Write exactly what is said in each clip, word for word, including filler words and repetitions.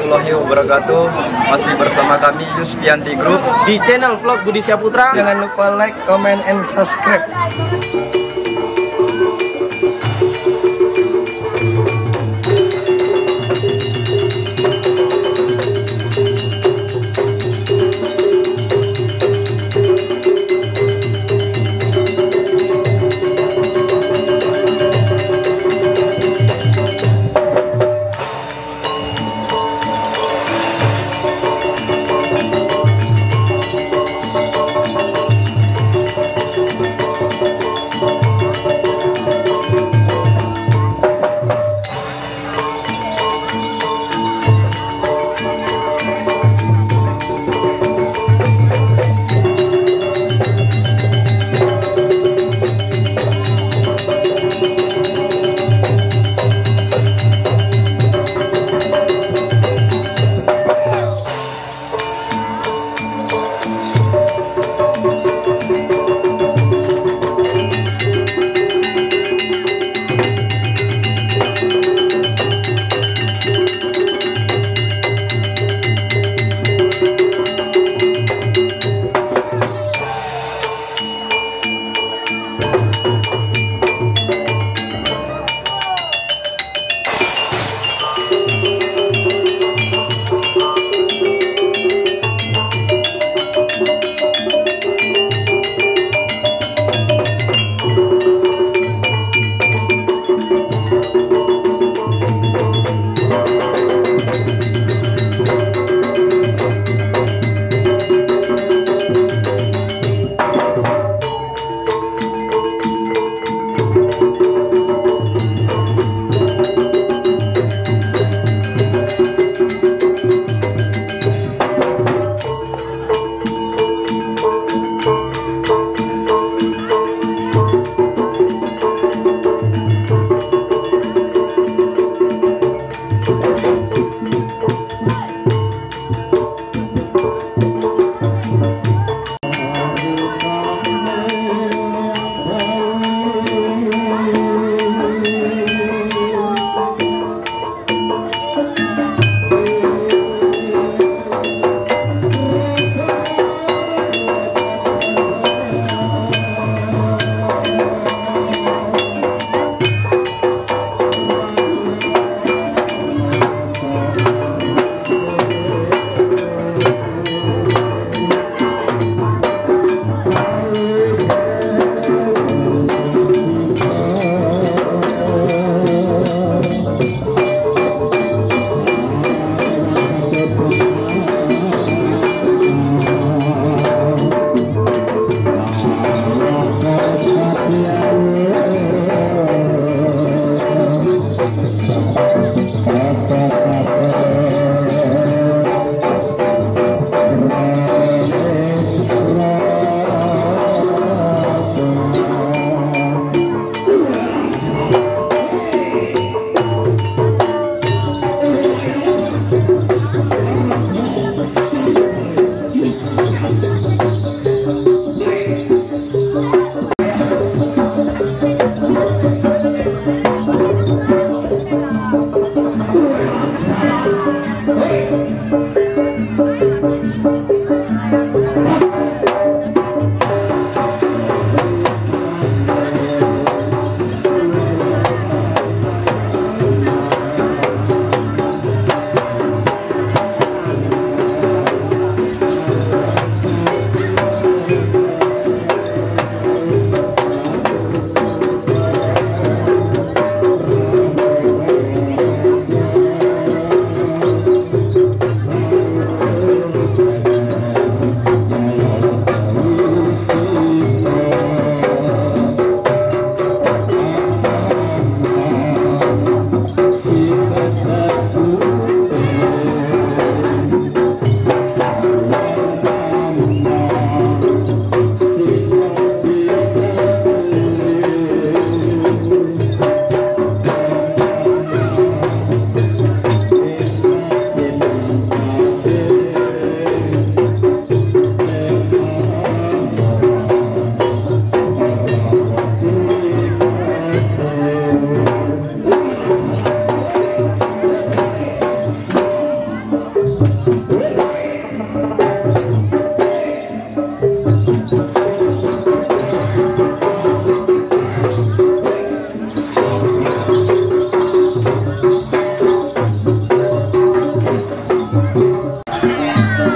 warahmatullahi wabarakatuh. Masih bersama kami Yusfianti Group di channel vlog Budi Syaputra. Jangan lupa like, comment, and subscribe.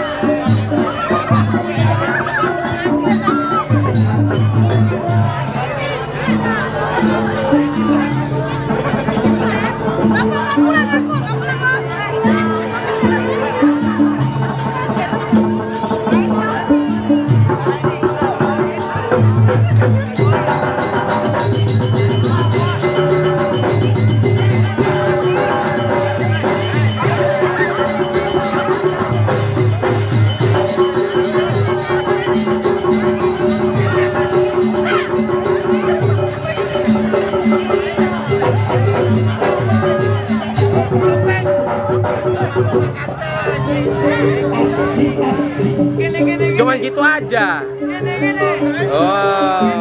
Cuman gitu aja. Oh.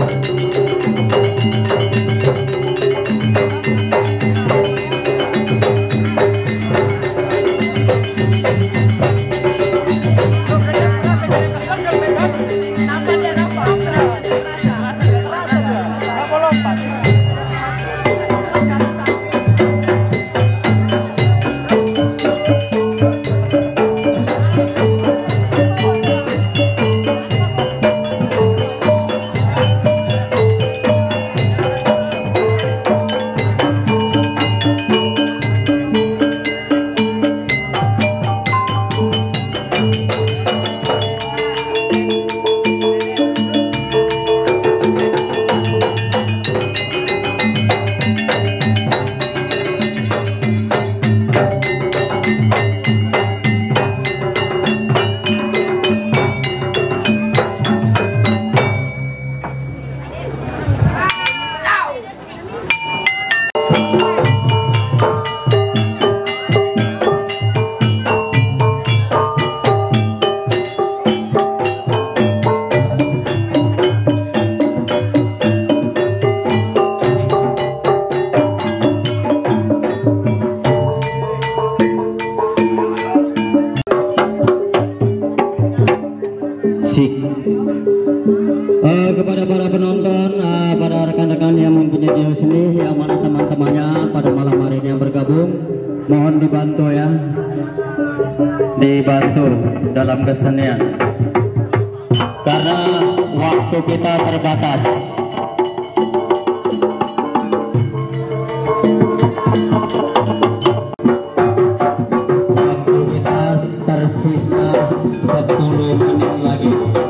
Uh, kepada para penonton, uh, pada rekan-rekan yang mempunyai jiwa seni, yang mana teman-temannya pada malam hari ini yang bergabung, mohon dibantu ya, dibantu dalam kesenian, karena waktu kita terbatas. Waktu kita tersisa sepuluh menit lagi.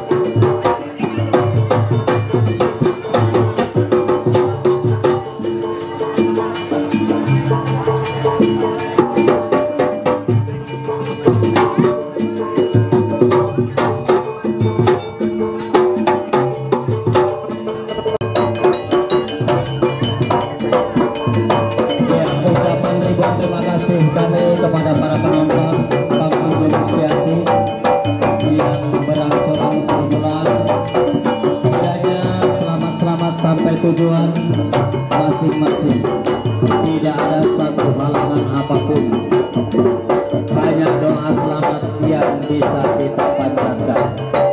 Kepada para penonton Bapak Julistiati yang berangsur-angsur pulang, kiranya selamat-selamat sampai tujuan masing-masing. Tidak ada satu halangan apapun, banyak doa selamat yang bisa kita panjatkan.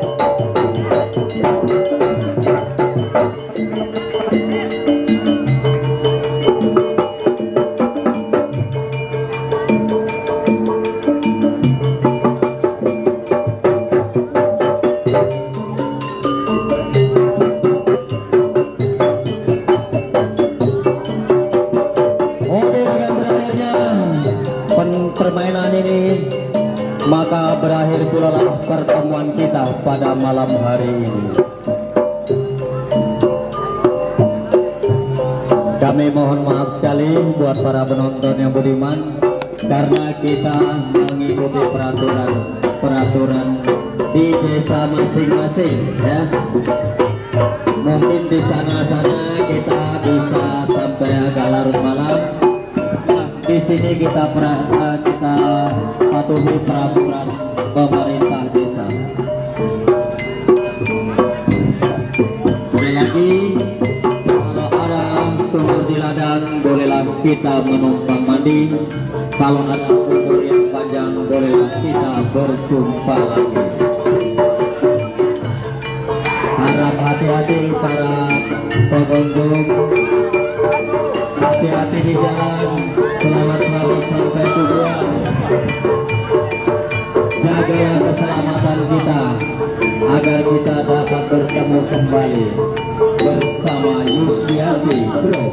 Permainan ini maka berakhir pula pertemuan kita pada malam hari ini. Kami mohon maaf sekali buat para penonton yang budiman, karena kita mengikuti peraturan-peraturan di desa masing-masing ya. Mungkin di sana-sana kita bisa sampai agak larut malam. Di sini kita pra, kita patuhi peraturan pemerintah desa. Sekali lagi, kalau ada sumur di ladang, bolehlah kita menumpang mandi. Kalau ada umur yang panjang, bolehlah kita berjumpa lagi. Harap hati-hati para pengunjung, hati-hati di jalan. Selamat-selamat sampai tujuan. Jaga keselamatan kita agar kita dapat bertemu kembali bersama Yustiati Bro.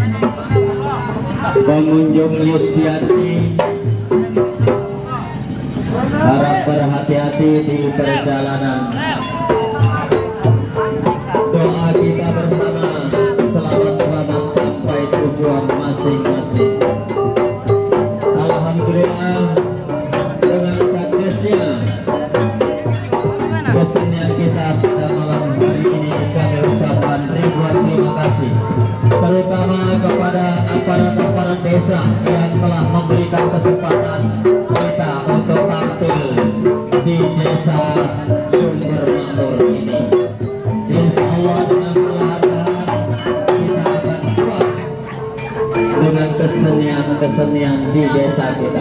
pengunjung Yustianti harap berhati-hati di perjalanan. Doa kita bersama, selamat-selamat sampai tujuan masing-masing. Alhamdulillah, dengan suksesnya kesenian kita pada malam hari ini, kami ucapkan ribuan terima kasih, terutama kepada aparat-aparat desa yang telah memberikan kesempatan kita untuk tampil di desa Sumber Makmur ini. Insya Allah dengan perlahan-lahan kita akan puas dengan kesenian-kesenian di desa kita.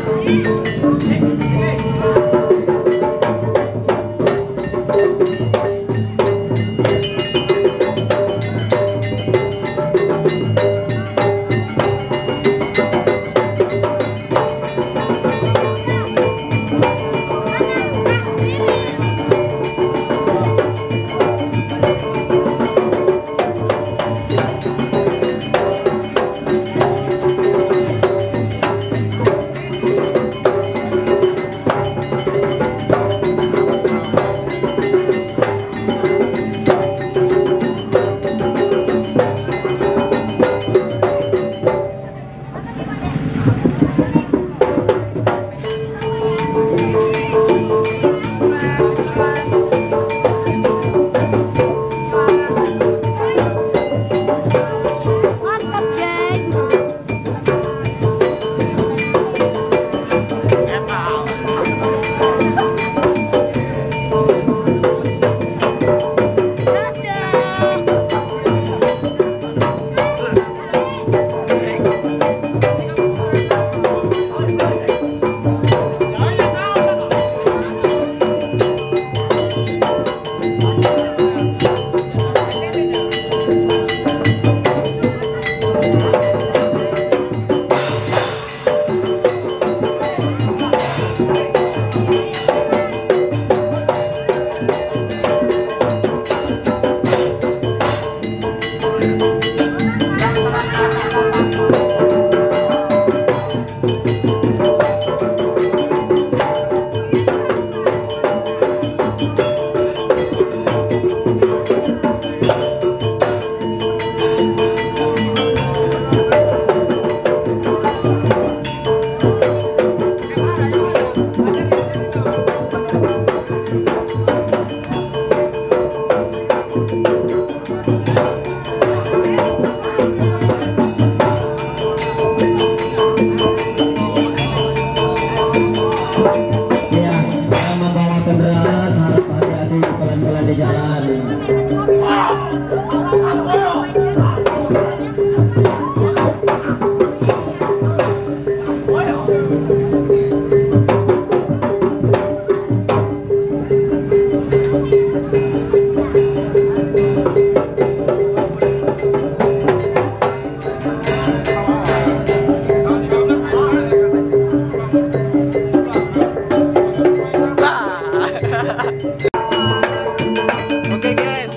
Oke guys,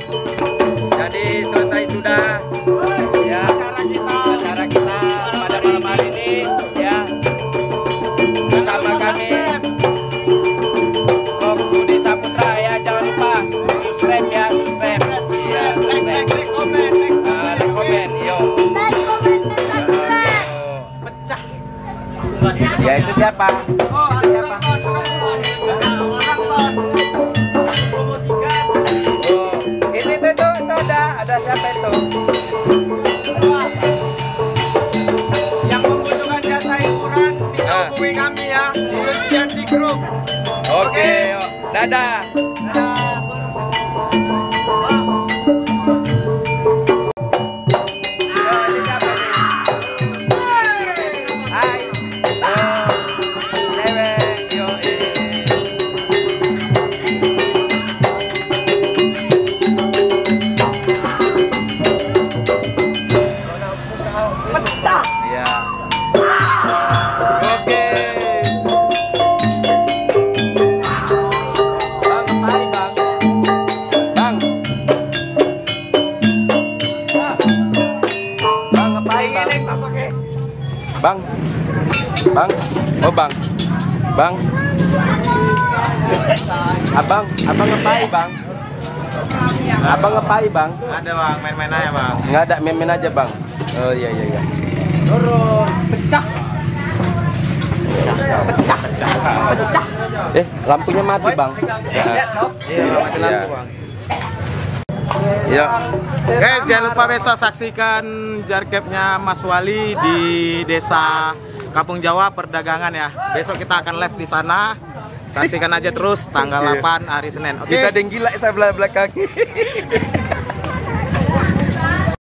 jadi selesai sudah ya acara kita pada malam hari ini ya, bersama kami Om Budi Saputra ya. Jangan lupa subscribe ya, subscribe ya, subscribe, like, komen, like, komen, yo, pecah ya. Itu siapa? Itu siapa? Ada siapa itu? Yang membutuhkan jasa hiburan bisa hubungi kami ya di Yustianti Group. Oke, yuk. Dadah. Dadah. Bang, bang. Bang, bang, oh bang, bang, abang, abang ngapain bang? Abang ngapain bang? Ada bang, main-main aja bang. Nggak ada, main-main aja bang. Oh iya iya iya. Turun, pecah. Pecah, pecah. Eh, lampunya mati bang. Iya bang, mati lampu bang. Ya. Guys, jangan lupa besok saksikan jarkepnya Mas Wali di Desa Kampung Jawa Perdagangan ya. Besok kita akan live di sana. Saksikan aja terus tanggal delapan hari Senin. Oke. Kita ada yang gila saya belakang.